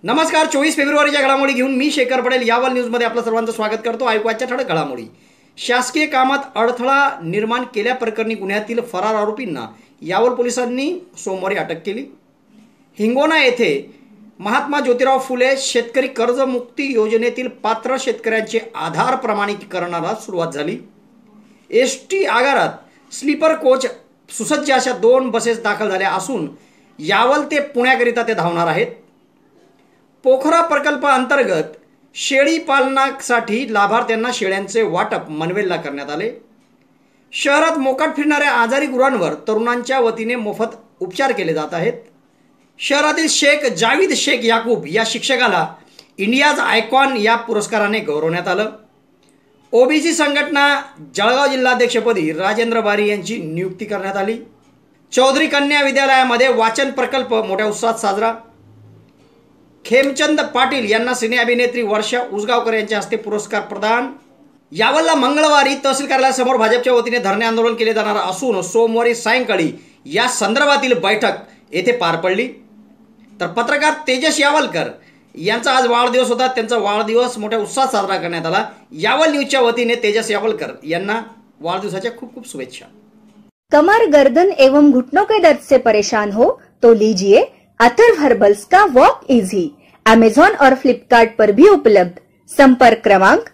नमस्कार. 24 फेब्रुवारीच्या घडामोडी घेऊन मी शेखर पटेल यावल न्यूजमध्ये आपलं सर्वांचं स्वागत करतो. ऐकू आजच्या ठळक घडामोडी. शासकीय कामात अडथळा निर्माण केल्याप्रकरणी गुन्ह्यातील फरार आरोपींना यावल पोलिसांनी सोमवारी अटक केली. हिंगोना येथे महात्मा ज्योतिराव फुले शेतकरी कर्जमुक्ती योजनेतील पात्र शेतकऱ्यांचे आधार प्रमाणीकरणाला सुरुवात झाली. एसटी आगारात स्लीपर कोच सुसज्ज अशा 2 बसेस दाखल झाल्या असून यावल ते पुण्याकरिता ते धावणार आहेत. पोखरा प्रकल्पाअंतर्गत शेळी पालनासाठी लाभार्थ्यांना शेळ्यांचे वाटप मनवेलला करण्यात आले. शहरात मोकाट फिरणाऱ्या आजारी गुरांवर तरुणांच्या वतीने मोफत उपचार केले जात आहेत. शहरातील शेख जावेद शेख याकूब या शिक्षकाला इंडियाज आयकॉन या पुरस्काराने गौरवण्यात आलं. ओबीसी संघटना जळगाव जिल्हाध्यक्षपदी राजेंद्र बारी यांची नियुक्ती करण्यात आली. चौधरी कन्या विद्यालयामध्ये वाचन प्रकल्प मोठ्या उत्साहात साजरा. खेमचंद पाटील यांना सिने अभिनेत्री वर्षा उसगावकर यांच्या हस्ते पुरस्कार प्रदान. यावलला मंगळवारी तहसील कार्यालयासमोर भाजपच्या वतीने धरणे आंदोलन केले जाणार असून सोमवारी सायंकाळी या संदर्भातील बैठक येथे पार पडली. तर पत्रकार तेजस यावलकर यांचा आज वाढदिवस होता. त्यांचा वाढदिवस मोठ्या उत्साहात साजरा करण्यात आला. यावल न्यूजच्या वतीने तेजस यावलकर यांना वाढदिवसाच्या खूप खूप शुभेच्छा. कमर, गर्दन एवं घुटनों के दर्द से परेशान हो तो लीजिए अथर्व हर्बल्स का वॉक इजी. अमेजॉन और फ्लिपकार्ट पर भी उपलब्ध. संपर्क क्रमांक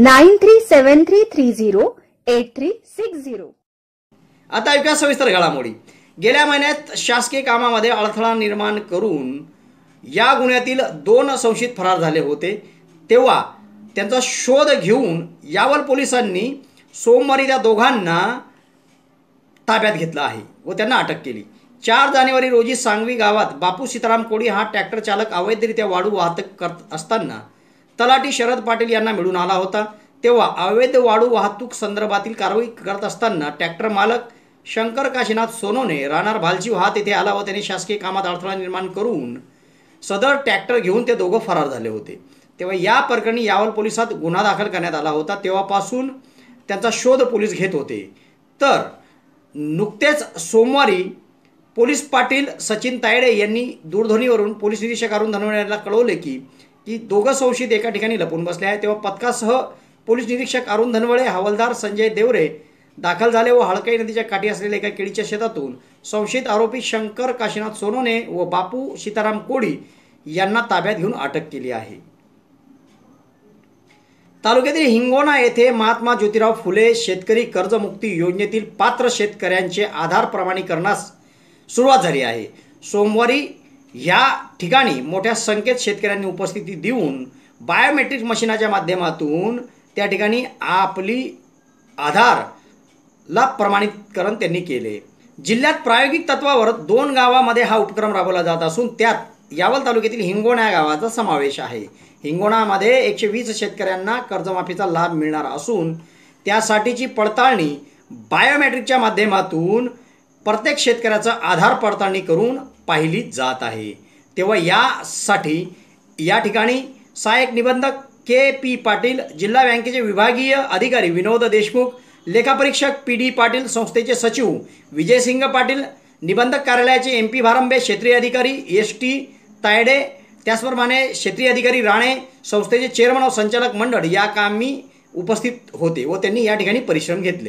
9373308360. आता ऐकूया सविस्तर घडामोडी. गेल्या महिन्यात शासकीय कामामध्ये अडथळा निर्माण करून या गुन्ह्यातील 2 संशयित फरार झाले होते. तेव्हा त्यांचा शोध घेऊन यावल पोलिसांनी सोमवारी त्या दोघांना ताब्यात घेतलं आहे व त्यांना अटक केली. 4 जानेवारी रोजी सांगवी गावात बापू सीताराम कोडी हा ट्रॅक्टर चालक अवैधरित्या वाळू वाहतूक करत असताना तलाठी शरद पाटील यांना मिळून आला होता. तेव्हा अवैध वाळू वाहतूक संदर्भातील कारवाई करत असताना ट्रॅक्टर मालक शंकर काशीनाथ सोनोने राहणार भालची हात येथे आला व त्याने शासकीय कामात अडथळा निर्माण करून सदर ट्रॅक्टर घेऊन ते दोघं फरार झाले होते. तेव्हा या प्रकरणी यावल पोलिसात गुन्हा दाखल करण्यात आला होता. तेव्हापासून त्यांचा शोध पोलीस घेत होते. तर नुकतेच सोमवारी पोलीस पाटील सचिन तायडे यांनी दूरध्वनीवरून पोलीस निरीक्षक अरुण धनवळे यांना कळवले की दोघं संशयित एका ठिकाणी लपून बसले आहेत. तेव्हा पथकासह पोलीस निरीक्षक अरुण धनवळे, हवालदार संजय देवरे दाखल झाले व हळकाई नदीच्या काठी असलेल्या एका केळीच्या शेतातून संशयित आरोपी शंकर काशीनाथ सोनोने व बापू सीताराम कोडी यांना ताब्यात घेऊन अटक केली आहे. तालुक्यातील हिंगोना येथे महात्मा ज्योतिराव फुले शेतकरी कर्जमुक्ती योजनेतील पात्र शेतकऱ्यांचे आधार प्रमाणीकरणास सुरुवात झाली आहे. सोमवारी या ठिकाणी मोठ्या संख्येत शेतकऱ्यांनी उपस्थिती देऊन बायोमेट्रिक मशीनाच्या माध्यमातून त्या ठिकाणी आपली आधारला प्रमाणितकरण त्यांनी केले. जिल्ह्यात प्रायोगिक तत्वावर 2 गावामध्ये हा उपक्रम राबवला जात असून त्यात यावल तालुक्यातील हिंगोना गावाचा समावेश आहे. हिंगोणामध्ये 120 शेतकऱ्यांना कर्जमाफीचा लाभ मिळणार असून त्यासाठीची पडताळणी बायोमेट्रिकच्या माध्यमातून प्रत्येक शेतकऱ्याचा आधार पडताळणी करून पाहिली जात आहे. तेव्हा यासाठी या ठिकाणी सहाय्यक निबंधक के.पी. पाटील, जिल्हा बँकेचे विभागीय अधिकारी विनोद देशमुख, लेखापरीक्षक पी.डी. पाटील, संस्थेचे सचिव विजयसिंग पाटील, निबंधक कार्यालयाचे एम.पी. भारंबे, क्षेत्रीय अधिकारी एस.टी. तायडे, त्याचप्रमाणे क्षेत्रीय अधिकारी राणे, संस्थेचे चेअरमन व संचालक मंडळ या कामी उपस्थित होते व त्यांनी या ठिकाणी परिश्रम घेतले.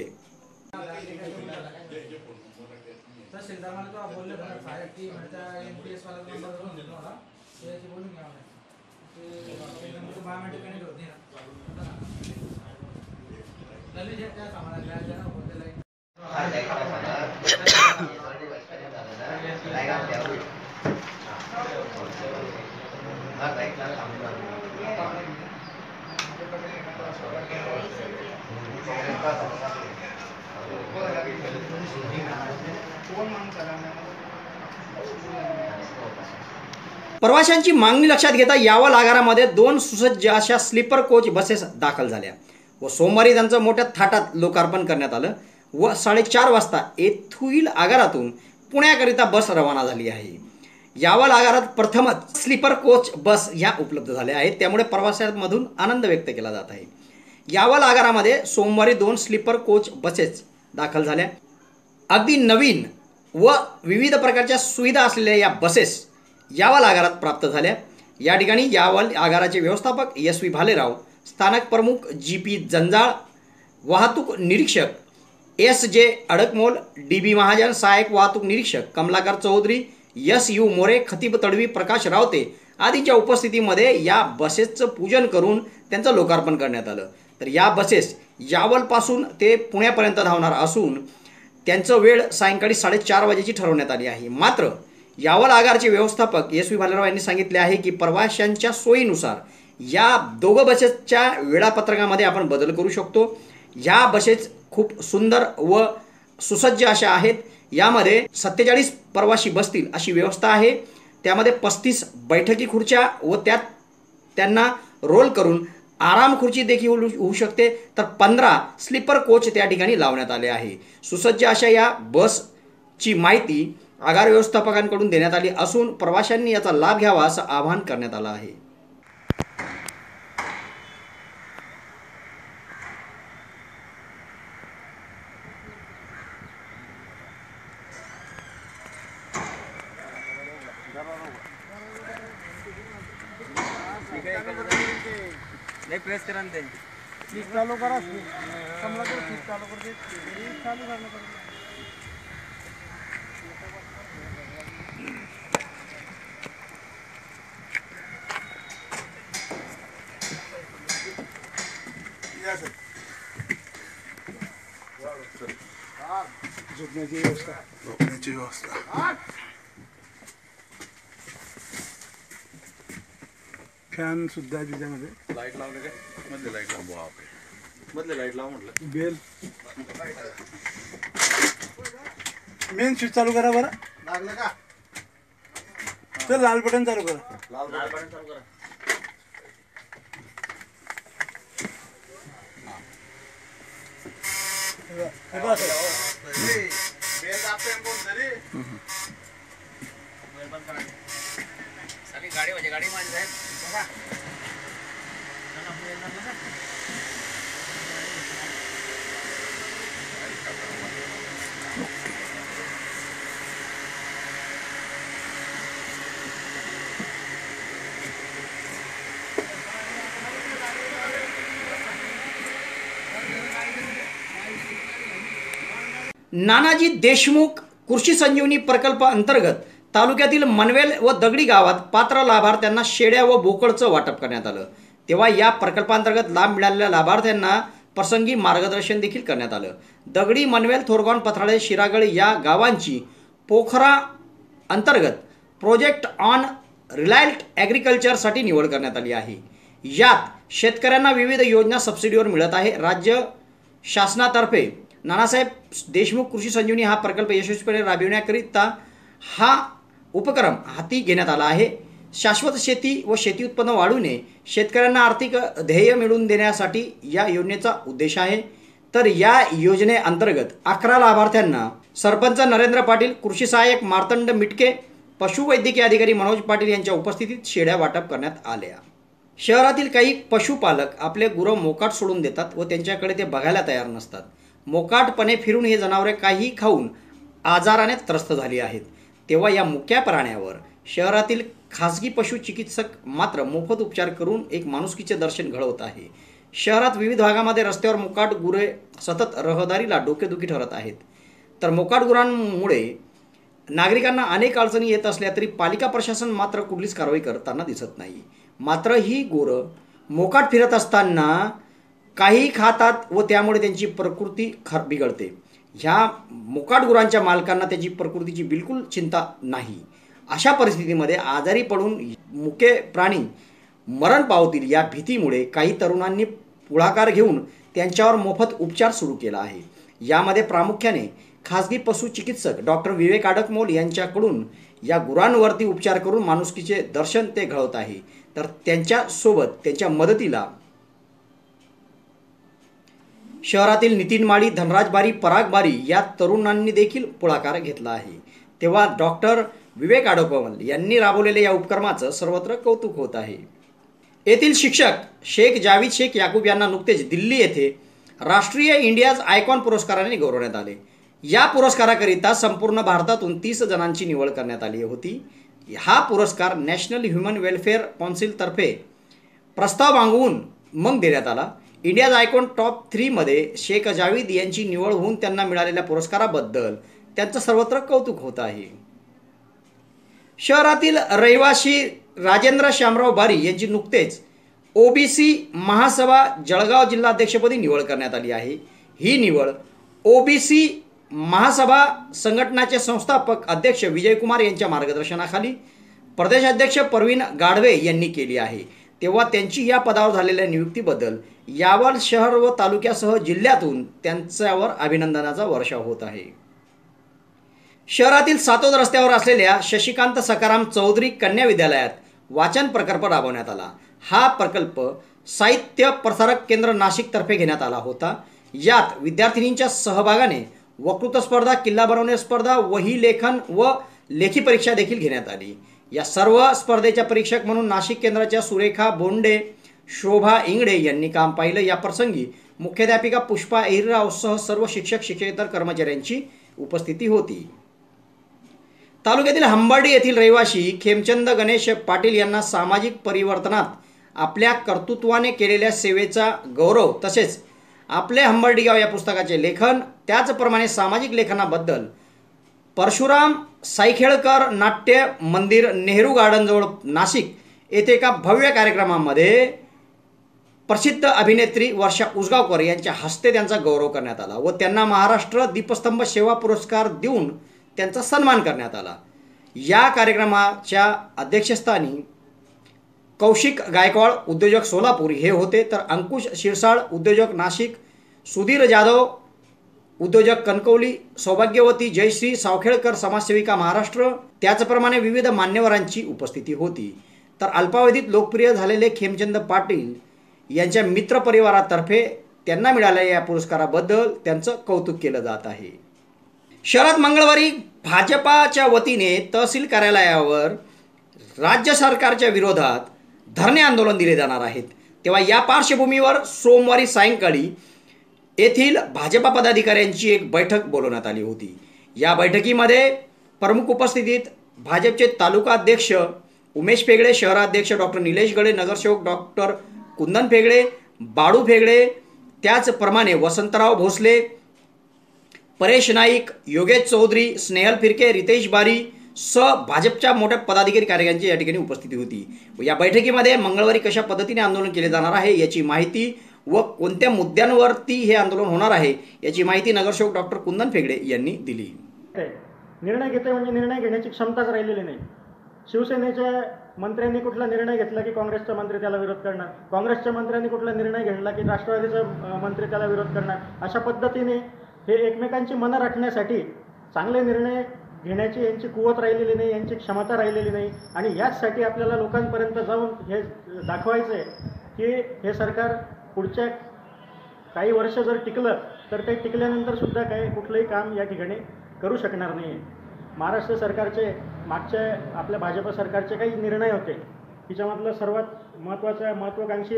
प्रवाशांची मागणी लक्षात घेता यावल आगारामध्ये 2 सुसज्ज अशा स्लीपर कोच बसेस दाखल झाल्या व सोमवारी त्यांचं मोठ्या थाटात लोकार्पण करण्यात आलं व 4:30 वाजता येथील आगारातून पुण्याकरिता बस रवाना झाली आहे. यावल आगारात प्रथमच स्लीपर कोच बस ह्या उपलब्ध झाल्या आहेत. त्यामुळे प्रवाशांमधून आनंद व्यक्त केला जात आहे. यावल आगारामध्ये सोमवारी 2 स्लीपर कोच बसेस दाखल झाल्या. अगदी नवीन व विविध प्रकारच्या सुविधा असलेल्या या बसेस यावल आगारात प्राप्त झाल्या. या ठिकाणी यावल आगाराचे व्यवस्थापक SV भालेराव, स्थानक प्रमुख GP जंजाळ, वाहतूक निरीक्षक SJ अडकमोल, DB महाजन, सहाय्यक वाहतूक निरीक्षक कमलाकर चौधरी, SU मोरे, खतीब तडवी, प्रकाश रावते आदींच्या उपस्थितीमध्ये या बसेसचं पूजन करून त्यांचं लोकार्पण करण्यात आलं। तर या बसेस यावलपासून ते पुण्यापर्यंत धावणार असून त्यांचं वेळ सायंकाळी 4:30 वाजेची ठरवण्यात आली आहे। मात्र यावल आगारचे व्यवस्थापक SV भालेराव यांनी सांगितले आहे की प्रवाशांच्या सोयीनुसार या दोघं बसेसच्या वेळापत्रकामध्ये आपण बदल करू शकतो। या बसेस खूप सुंदर व सुसज्ज अशा आहेत। यामध्ये 47 प्रवासी बसतील अशी व्यवस्था आहे। त्यामध्ये 35 बैठकी खुर्च्या व त्यांना रोल करून आराम खुर्ची देखील होऊ शकते। तर 15 स्लीपर कोच त्या ठिकाणी लावण्यात आले आहे। सुसज्ज अशा या बसची माहिती आगार व्यवस्थापकांकडून देण्यात आली असून प्रवाशांनी याचा लाभ घ्यावा असं आवाहन करण्यात आलं आहे। नहीं प्रेस करा दे स्विच चालू करा कमला कर स्विच चालू कर दे चालू करना पड़ेगा। झोपण्याची व्यवस्था फॅन सुद्धा आहे त्याच्यामध्ये। लाईट लावले काय मधले लाईट लाव बापरे मधले लाईट लाव म्हटलं बेल मेन स्विच चालू करा बरं लागलं का तर लाल बटन चालू करा लाल बटन चालू करा हे बघा बेल दाबते कोण तरी बेल बंद करा सारी गाडी म्हणजे गाडी माणसं आहेत बघा नानाजी देशमुख कृषी संजीवनी प्रकल्प अंतर्गत तालुक्यातील मनवेल व दगडी गावात पात्र लाभार्थ्यांना शेळ्या व बोकडचं वाटप करण्यात आलं। तेव्हा या प्रकल्पांतर्गत लाभ मिळालेल्या लाभार्थ्यांना प्रसंगी मार्गदर्शन देखील करण्यात आलं। दगडी, मनवेल, थोरगाव, पथराळे, शिरागळ या गावांची पोखरा अंतर्गत प्रोजेक्ट ऑन रिलायंट ॲग्रिकल्चरसाठी निवड करण्यात आली आहे। यात शेतकऱ्यांना विविध योजना सबसिडीवर मिळत आहे। राज्य शासनातर्फे नानासाहेब देशमुख कृषी संजीवनी हा प्रकल्प यशस्वीपणे राबविण्याकरिता हा उपक्रम हाती घेण्यात आला आहे। शाश्वत शेती व शेती उत्पन्न वाढवणे, शेतकऱ्यांना आर्थिक ध्येय मिळवून देण्यासाठी या योजनेचा उद्देश आहे। तर या योजनेअंतर्गत 11 लाभार्थ्यांना सरपंच नरेंद्र पाटील, कृषी सहाय्यक मार्तंड मिटके, पशुवैद्यकीय अधिकारी मनोज पाटील यांच्या उपस्थितीत शेळ्या वाटप करण्यात आल्या। शहरातील काही पशुपालक आपले गुरं मोकाट सोडून देतात व त्यांच्याकडे ते बघायला तयार नसतात। मोकाटपणे फिरून हे जनावरे काही खाऊन आजाराने त्रस्त झाली आहेत। तेव्हा या मुक्या प्राण्यावर शहरातील खासगी पशुचिकित्सक मात्र मोफत उपचार करून एक माणुसकीचे दर्शन घडवत आहे। शहरात विविध भागामध्ये रस्त्यावर मोकाट गुरे सतत रहदारीला डोकेदुखी ठरत आहेत। तर मोकाट गुरांमुळे नागरिकांना अनेक अडचणी येत असल्या तरी पालिका प्रशासन मात्र कुठलीच कारवाई करताना दिसत नाही। मात्र ही गुरं मोकाट फिरत असताना काही खातात व त्यामुळे त्यांची प्रकृती बिघडते। ह्या मोकाट गुरांच्या मालकांना त्याची प्रकृतीची बिलकुल चिंता नाही। अशा परिस्थितीमध्ये आजारी पडून मुके प्राणी मरण पावतील या भीतीमुळे काही तरुणांनी पुढाकार घेऊन त्यांच्यावर मोफत उपचार सुरू केला आहे। यामध्ये प्रामुख्याने खासगी पशुचिकित्सक डॉक्टर विवेक अडकमोल यांच्याकडून या गुरांवरती उपचार करून माणुसकीचे दर्शन ते घडवत आहे। तर त्यांच्यासोबत त्यांच्या मदतीला शहरातील नितीन माळी, धनराज बारी, पराग बारी या तरुणांनी देखील पुढाकार घेतला आहे। तेव्हा डॉक्टर विवेक अडकमोल यांनी राबवलेल्या या उपक्रमाचं सर्वत्र कौतुक होत आहे। येथील शिक्षक शेख जावेद शेख याकूब यांना नुकतेच दिल्ली येथे राष्ट्रीय इंडियाज आयकॉन पुरस्काराने गौरवण्यात आले। या पुरस्काराकरिता संपूर्ण भारतातून 30 जणांची निवड करण्यात आली होती। हा पुरस्कार नॅशनल ह्युमन वेलफेअर काउन्सिलतर्फे प्रस्ताव मागवून मग देण्यात आला. इंडियाज आयकॉन टॉप 3मध्ये शेख जावेद यांची निवड होऊन त्यांना मिळालेल्या पुरस्काराबद्दल त्यांचं सर्वत्र कौतुक होत आहे. शहरातील रहिवासी राजेंद्र श्यामराव बारी यांची नुकतेच ओबीसी महासभा जळगाव जिल्हाध्यक्षपदी निवड करण्यात आली आहे. ही निवड ओबीसी महासभा संघटनाचे संस्थापक अध्यक्ष विजयकुमार यांच्या मार्गदर्शनाखाली प्रदेशाध्यक्ष परवीन गाढवे यांनी केली आहे. तेव्हा त्यांची या पदावर झालेल्या नियुक्तीबद्दल यावल शहर व तालुक्यासह जिल्ह्यातून त्यांच्यावर अभिनंदनाचा वर्षाव होत आहे. शहरातील सातोद रस्त्यावर असलेल्या शशिकांत सकाराम चौधरी कन्या विद्यालयात वाचन प्रकल्प राबवण्यात आला. हा प्रकल्प साहित्य प्रसारक केंद्र नाशिकतर्फे घेण्यात आला होता. यात विद्यार्थिनींच्या सहभागाने वक्तृत्व स्पर्धा, किल्ला बनवणे स्पर्धा, वही लेखन व लेखी परीक्षा देखील घेण्यात आली. या सर्व स्पर्धेच्या परीक्षक म्हणून नाशिक केंद्राच्या सुरेखा बोंडे, शोभा इंगडे यांनी काम पाहिलं. या प्रसंगी मुख्याध्यापिका पुष्पा एहिररावसह सर्व शिक्षक शिक्षकेतर कर्मचाऱ्यांची उपस्थिती होती. तालुक्यातील हंबर्डी येथील रहिवासी खेमचंद गणेश पाटील यांना सामाजिक परिवर्तनात आपल्या कर्तृत्वाने केलेल्या सेवेचा गौरव तसेच आपले हंबर्डी गाव या पुस्तकाचे लेखन, त्याचप्रमाणे सामाजिक लेखनाबद्दल परशुराम सायखेळकर नाट्य मंदिर नेहरू गार्डनजवळ नाशिक येथे एका भव्य कार्यक्रमामध्ये प्रसिद्ध अभिनेत्री वर्षा उसगावकर यांच्या हस्ते त्यांचा गौरव करण्यात आला व त्यांना महाराष्ट्र दीपस्तंभ सेवा पुरस्कार देऊन त्यांचा सन्मान करण्यात आला. या कार्यक्रमाच्या अध्यक्षस्थानी कौशिक गायकवाड उद्योजक सोलापूर हे होते, तर अंकुश शिरसाळ उद्योजक नाशिक, सुधीर जाधव उद्योजक कणकवली, सौभाग्यवती जयश्री सावखेळकर समाजसेविका महाराष्ट्र, त्याचप्रमाणे विविध मान्यवरांची उपस्थिती होती. तर अल्पावधीत लोकप्रिय झालेले खेमचंद पाटील यांच्या मित्रपरिवारातर्फे त्यांना मिळालेल्या या पुरस्काराबद्दल त्यांचं कौतुक केलं जात आहे. शहरात मंगळवारी भाजपाच्या वतीने तहसील कार्यालयावर राज्य सरकारच्या विरोधात धरणे आंदोलन दिले जाणार आहेत. तेव्हा या पार्श्वभूमीवर सोमवारी सायंकाळी येथील भाजपा पदाधिकाऱ्यांची एक बैठक बोलवण्यात आली होती. या बैठकीमध्ये प्रमुख उपस्थितीत भाजपचे तालुका अध्यक्ष उमेश फेगडे, शहराध्यक्ष डॉक्टर निलेश गडे, नगरसेवक डॉक्टर कुंदन फेगडे, बाळू फेगडे, त्याचप्रमाणे वसंतराव भोसले, परेश नाईक, योगेश चौधरी, स्नेहल फिरके, रितेश बारी सह भाजपच्या मोठ्या पदाधिकारी कार्यालयांची या ठिकाणी उपस्थिती होती. या बैठकीमध्ये मंगळवारी कशा पद्धतीने आंदोलन केले जाणार आहे याची माहिती व कोणत्या मुद्द्यांवरती हे आंदोलन होणार आहे याची माहिती नगरसेवक डॉक्टर कुंदन फेगडे यांनी दिली. निर्णय घेते म्हणजे निर्णय घेण्याची क्षमताच राहिलेली नाही. शिवसेनेच्या मंत्र्यांनी कुठला निर्णय घेतला की काँग्रेसचा मंत्री त्याला विरोध करणार, काँग्रेसच्या मंत्र्यांनी कुठला निर्णय घेतला की राष्ट्रवादीचा मंत्री त्याला विरोध करणार. अशा पद्धतीने हे एकमेकांची मनं राखण्यासाठी चांगले निर्णय घेण्याची यांची कुवत राहिलेली नाही, यांची क्षमता राहिलेली नाही. आणि याचसाठी आपल्याला लोकांपर्यंत जाऊन हे दाखवायचं आहे की हे सरकार पुढच्या काही वर्ष जर टिकलं तर ते टिकल्यानंतरसुद्धा काही कुठलंही काम या ठिकाणी करू शकणार नाही. महाराष्ट्र सरकारचे मागच्या आपल्या भाजप सरकारचे काही निर्णय होते, तिच्यामधला सर्वात महत्त्वाकांक्षी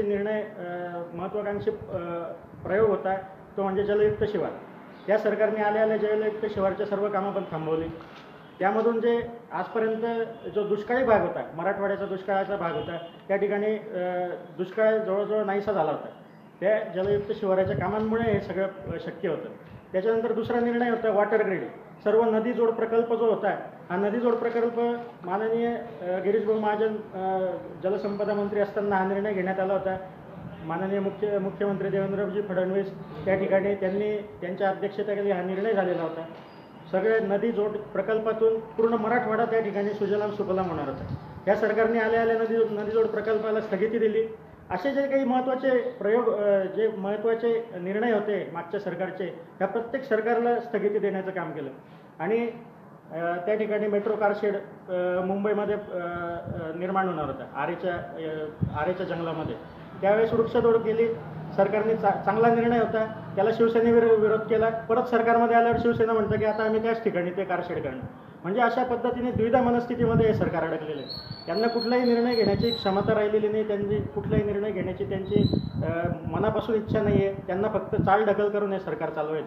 प्रयोग होता तो म्हणजे जलयुक्त शिवार. या सरकारने आल्या जलयुक्त शिवारचे सर्व कामं पण थांबवली. त्यामधून जे आजपर्यंत जो दुष्काळी भाग होता, मराठवाड्याचा दुष्काळाचा भाग होता, त्या ठिकाणी दुष्काळ जवळजवळ नाहीसा झाला होता. त्या जलयुक्त शिवाराच्या कामांमुळे हे सगळं शक्य होतं. त्याच्यानंतर दुसरा निर्णय होता वॉटर ग्रीड. सर्व नदी जोड प्रकल्प जो होता, हा नदी जोड प्रकल्प माननीय गिरीशभाऊ महाजन जलसंपदा मंत्री असताना हा निर्णय घेण्यात आला होता. माननीय मुख्यमंत्री देवेंद्रजी फडणवीस त्या ठिकाणी त्यांनी त्यांच्या अध्यक्षतेखाली हा निर्णय झालेला होता. सगळे नदी जोड प्रकल्पातून पूर्ण मराठवाडा त्या ठिकाणी सुजलाम सुफलाम होणार होता. या सरकारने आल्या नदी जोड प्रकल्पाला स्थगिती दिली. असे जे काही महत्त्वाचे प्रयोग, जे महत्त्वाचे निर्णय होते मागच्या सरकारचे, ह्या प्रत्येक सरकारला स्थगिती देण्याचं काम केलं. आणि त्या ठिकाणी मेट्रो कारशेड मुंबईमध्ये निर्माण होणार होता आरेच्या जंगलामध्ये. त्यावेळेस वृक्षतोड केली सरकारने. चांगला निर्णय होता, त्याला शिवसेनेने विरोध केला. परत सरकारमध्ये आल्यावर शिवसेना म्हणतं की आता आम्ही त्याच ठिकाणी ते कारशेड करणार. म्हणजे अशा पद्धतीने द्विधा मनस्थितीमध्ये हे सरकार अडकलेलं आहे. त्यांना कुठलाही निर्णय घेण्याची क्षमता राहिलेली नाही, त्यांनी कुठलाही निर्णय घेण्याची त्यांची मनापासून इच्छा नाही आहे. त्यांना फक्त चालढकल करून हे सरकार चालवायचं आहे.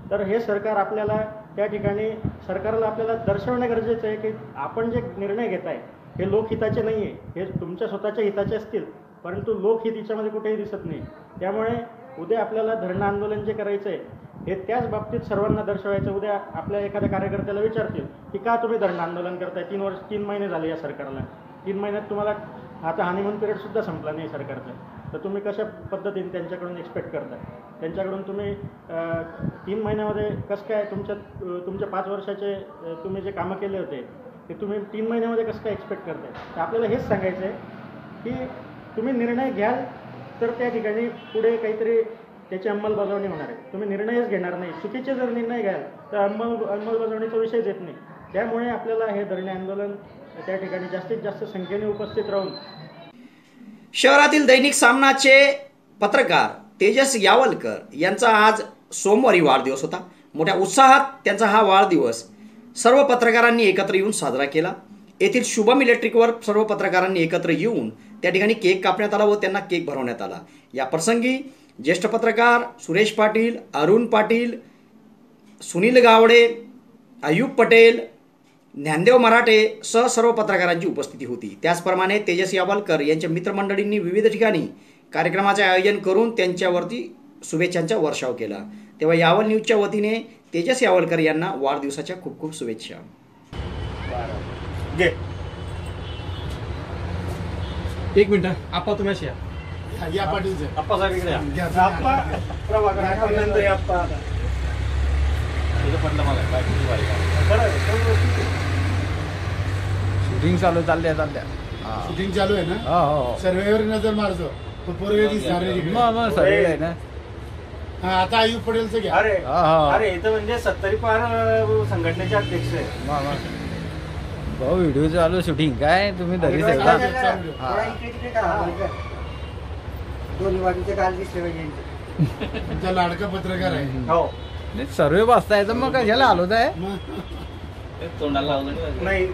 तर हे सरकार आपल्याला त्या ठिकाणी सरकारला आपल्याला दर्शवणं गरजेचं आहे की आपण जे निर्णय घेत आहे हे लोकहिताचे नाही आहे, हे तुमच्या स्वतःच्या हिताचे असतील, परंतु लोकहित याच्यामध्ये कुठेही दिसत नाही. त्यामुळे उद्या आपल्याला धरणं आंदोलन जे करायचं आहे हे त्याच बाबतीत सर्वांना दर्शवायचं. उद्या आपल्या एखाद्या कार्यकर्त्याला विचारतील की का तुम्ही धरणं आंदोलन करताय, 3 महिने झाले या सरकारला, 3 महिन्यात तुम्हाला आता हनीमून पिरियडसुद्धा संपला नाही सरकारचा, तर तुम्ही कशा पद्धतीने त्यांच्याकडून एक्सपेक्ट करताय, त्यांच्याकडून तुम्ही 3 महिन्यामध्ये कसं काय तुमच्या 5 वर्षाचे तुम्ही जे कामं केले होते ते तुम्ही 3 महिन्यामध्ये कसं काय एक्सपेक्ट करताय. तर आपल्याला हेच सांगायचं आहे की तुम्ही निर्णय घ्याल तर त्या ठिकाणी पुढे काहीतरी त्याची अंमलबजावणी होणार आहे. तुम्ही निर्णयच घेणार नाही, चुकीचे जर निर्णय घ्याल तर अंमलबजावणीचा विषयच येत नाही. त्यामुळे आपल्याला हे धरणे आंदोलन त्या ठिकाणी जास्तीत जास्त संख्येने उपस्थित राहून. शहरातील दैनिक सामनाचे पत्रकार तेजस यावलकर यांचा आज सोमवारी वाढदिवस होता. मोठ्या उत्साहात त्यांचा हा वाढदिवस सर्व पत्रकारांनी एकत्र येऊन साजरा केला. येथील शुभम इलेक्ट्रिकवर सर्व पत्रकारांनी एकत्र येऊन त्या ठिकाणी केक कापण्यात आला व त्यांना केक भरवण्यात आला. या प्रसंगी ज्येष्ठ पत्रकार सुरेश पाटील, अरुण पाटील, सुनील गावडे, अयूब पटेल, ज्ञानदेव मराठे सह सर्व पत्रकारांची उपस्थिती होती. त्याचप्रमाणे तेजस यावलकर यांच्या मित्रमंडळींनी विविध ठिकाणी कार्यक्रमाचे आयोजन करून त्यांच्यावरती शुभेच्छांचा वर्षाव केला. तेव्हा यावल न्यूजच्या वतीने तेजस यावलकर यांना वाढदिवसाच्या खूप खूप शुभेच्छा. एक मिनिट आप्पा तुम्ही अशी या पाटील आप्पा साहेब इकडे या. शूटिंग चालल्या शूटिंग चालू आहे ना. हो सर्वेवर नजर मारतो तो पोरगे दिसणार आहे तिकडे. मग सर्वे आहे ना. आता आयुब पटेलचं घ्या. अरे इथं म्हणजे 70 पार संघटनेचे अध्यक्ष आहे. भाऊ व्हिडिओ चालू शूटिंग काय तुम्ही घरी तुमचा लाडका पत्रकार आहे. हो सर्वे बसताय तर मग कशाला आलो आहे. तोंडाला लावलं नाही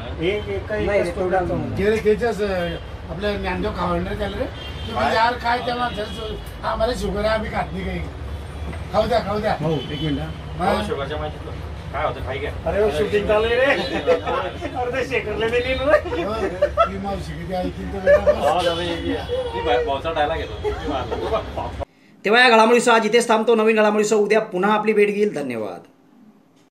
त्याच्याच आपल्या ज्ञानदेव खावणार त्याला रे की म्हणजे यार काय त्या माणसाचं आम्हाला शुगर आहे आम्ही खात नाही काही. खाऊ द्या हो एक मिनिट शुगरच्या माहिती काय होतं खाई घ्या. अरे शूटिंग चालू आहे रे. अर्धे शेकरले ही मावशी किती ऐकून तर भाऊचा डायलॉग येतो. तेव्हा या घडामोडीसह आज इथेच थांबतो. नवीन घडामोडीसह उद्या पुन्हा आपली भेट घेईल. धन्यवाद.